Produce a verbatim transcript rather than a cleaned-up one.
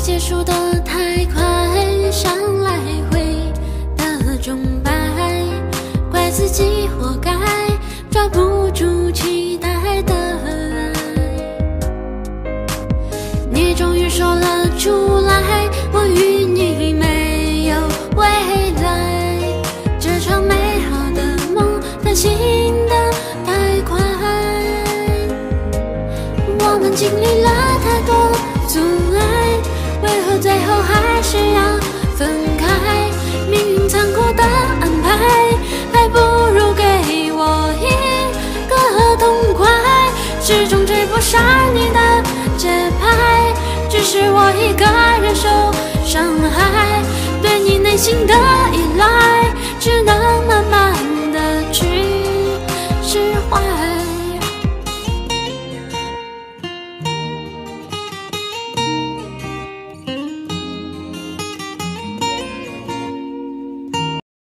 结束得太快，像来回的钟摆，怪自己活该，抓不住期待的爱。你终于说了出来，我与你没有未来，这场美好的梦担心的太快，我们经历了太多阻碍，为何最后还是要分开？命运残酷的安排，还不如给我一个痛快，始终追不上你的节拍，只是我一个人受伤害，对你内心的